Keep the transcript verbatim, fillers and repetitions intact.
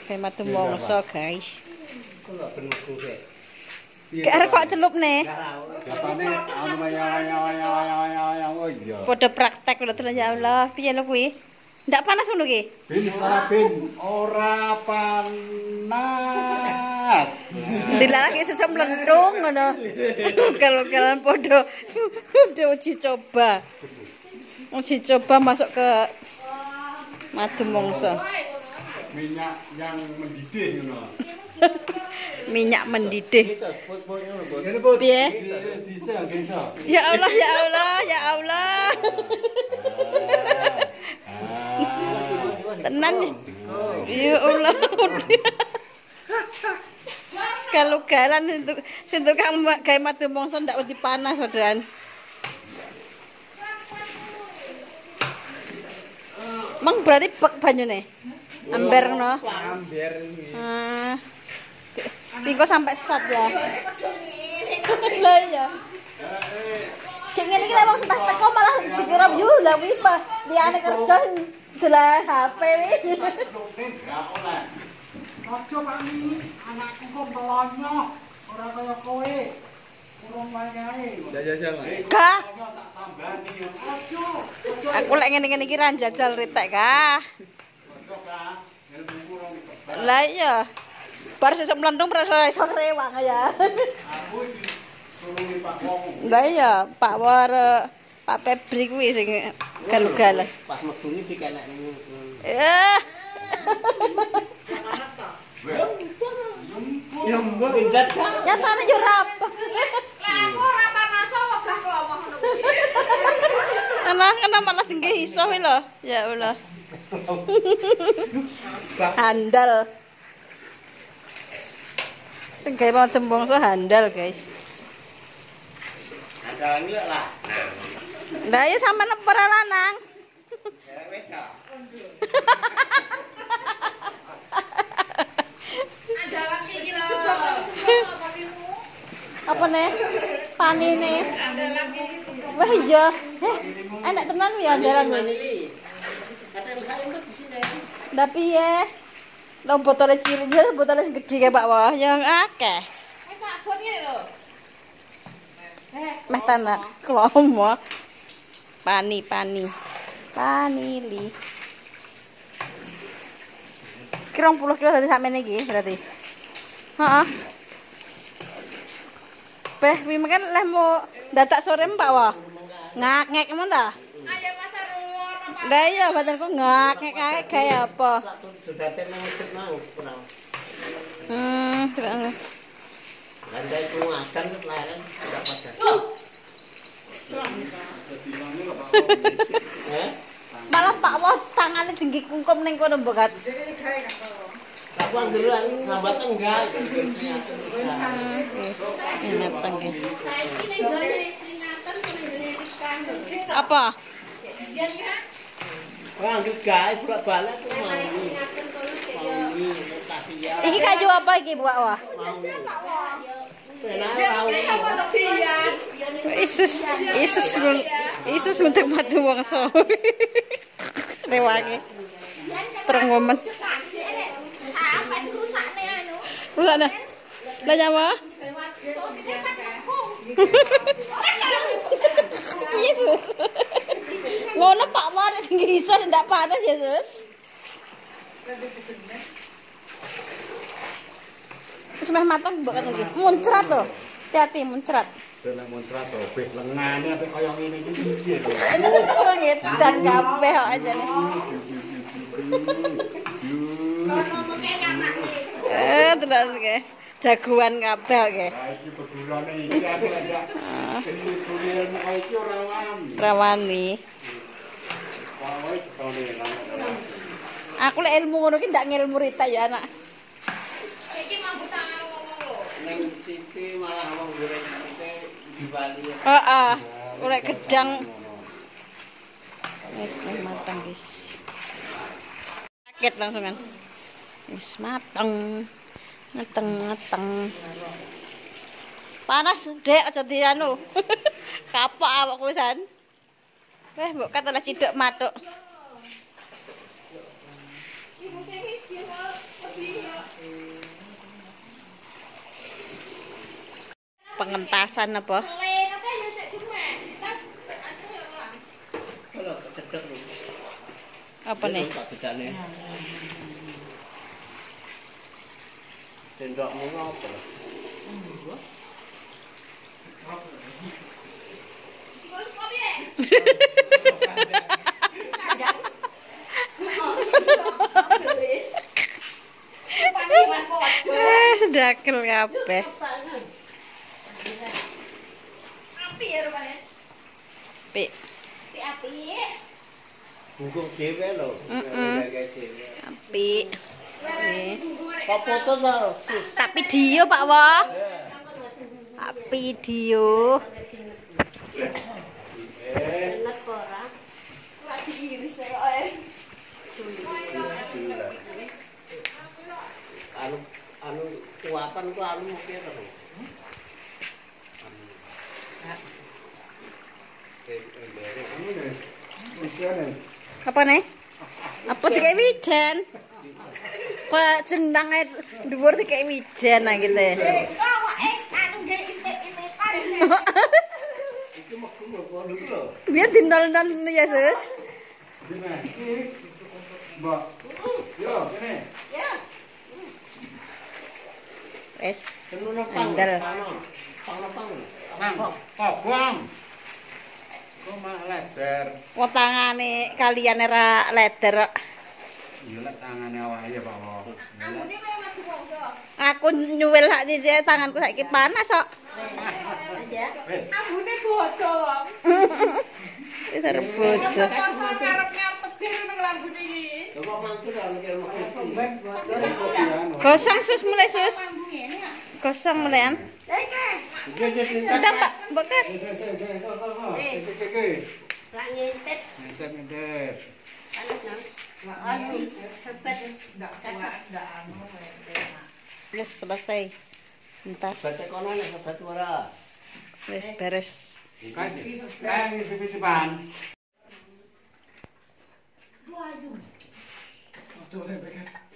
Kayak matu mongso, guys. Kayak kok celup nih. Pada praktek udah terus ya Allah. Piye lho kuwi? Ndak panas ngono ki? Bin sabin ora panas. Dilarang sesuk mlentung ngono. Kalau kalian podo udah uji coba. Uji coba masuk ke madu mongso. Minyak yang mendidih ngono. Minyak mendidih. Piye? Ya Allah, ya Allah, ya Allah. Tenan. Ya Allah. Kalau galan itu sentuh kamu kayak madu mongso ndak wedi panas, Saudara. Mang berarti bak banyune. Amber no. Amber iki. Hmm. Pingko sampai sesat ya. Lah ya. Cek ngene iki lek wong tas teko malah dikira yo lah kuwi mah liyane kerja dolan H P wi. Ojo kami anakku kok melonyo ora kaya kowe. Urung wayahe. Jajal lah. Kah? Tak tambani. Ojo. Aku lek ngene-ngene iki ra njajal ritek kah. Ojo Kak. Ilmuku ora dikebak. Lah iya. Bar sesuk mlentung ora iso rewang ya. Aku iki tulungi Pak Wong. Lah iya, Pak War Pak Febri kuwi sing galu-galan. Pas metu iki dikenekne. Eh. Ya mbok njajal. Nyatane yo ora apa. Lah aku ora panas wegah klomo ngono kuwi. Ana kena malah tinggi iso kuwi lho. Ya Allah. Handal. Sing gawe madu mongso handal, guys. Andalan iki lah. Lah ya sampean para lanang. Ya wedok. Andalan iki lho. Apa nih? Pani nih. Andalan iki. Wah iya. Heh, enak tenan ya andalan kuwi. Tapi ya, lo botolnya cilik aja, botolnya segede kayak Pak Wah, yang akeh. Wis sabun ngene lho. Meh tanah klomo. Pani, pani. Pani li. Kira puluh kilo tadi sampe iki berarti. Heeh. Beh, wi makan leh mau datak sore Pak Wah. Ngak-ngek men ta? Ayo pasar ruwono Pak. Lah iya badanku ngak-ngek kae kayak apa? Sudaten nang masjid mau kurang. Hmm, terus. Landai ku ngadan leren tidak pada. Eh? Malah Pak Wah tangane dengki kungkum ning kono mbokat. Aku anggeran sambat enggak. Enak tangge. Saiki ning gone sringatan ning gone ikan. Apa? Jan ya. Ora angger gawe bolak-balik ku mau. Sringatan kono cek yo. Mau rotasi ya. Iki kayu apa iki Pak Wah? Pak Wah. Penak tahu. Isus, Isus ngun, Isus untuk madu mongso. Rewangi. Terang momen. Sampai rusakne anu. Rusakne. Lah nyawa? So gede patekku. Yesus. Ngono Pak Wah nek tinggi iso ndak panas Yesus. Wis meh mateng mbok kan iki. Muncrat to. Hati-hati muncrat. Delek muncrat to, beh lengane ape kaya ngene iki piye lho. Ngedan kabeh kok ajane. Ngomongke nyamake. Eh, terus ke. Jagoan kabeh ke. Lah iki pedulane iki aku aja. Iki tulisan kaya iki ora wani. Rawani. Wae sekone lan. Aku lek ilmu ngono ki ndak ngilmu rita ya anak. Iki mampu tangan ngomong lho. Nang T V malah wong goreng iki diwali. Heeh. Lek gedang wis meh matang, guys. Kaget langsungan. Wis mateng. Ngeteng-ngeteng. Panas, Dek, aja dianu. Kapok awakku wisan. Weh, mbok katalah ciduk matuk. Ibu sing iki pengentasan apa? Selain apa ya sik jemek. Tas aku ya orang. Kalau cedek lho. Apa nih? Tak bedane. Sendokmu ngopo? Terus kok piye? Eh, sedakel kabeh. Api ya rupanya. Pi. Api api. Bungkuk dhewe lho. Heeh. Api. Kok foto ta? Tak video, Pak Wah. Tak video. Eh. Lagi iris kok. Anu anu kuatan ku anu piye to? Apa nih? Apa sih kayak wijen? Kok jendangnya dhuwur sih kayak wijen nah gitu. Eh, awake anu nggih itik-itikan. Iki mok ngopo lho. Biar dindol-dindol Yesus. Mbak. Yo, kene. Ya. Wes. Tenuno pang. Andel. Pang pang. Nang, kok buang. Kok mah leder. Wong tangane kalian era leder kok. Iya lek tangane awake ya, Pak. Ambune memang diwongso. Aku nyuwil hak di tanganku saiki panas kok. Wes. Ambune bodo wong. Wis arep bojo. Kosong karepnya pedir nang lambune iki. Coba mantu ora mikir Gosong sus mulai sus. Lambung ngene ya. Gosong mulai an. Bentar Pak, bekas. Lah ngintet. Ngintet ngintet. Wis selesai. Entas. baca kono nek sobat ora. Wis beres. Kan kan titip-titipan. Waduh. Aduh,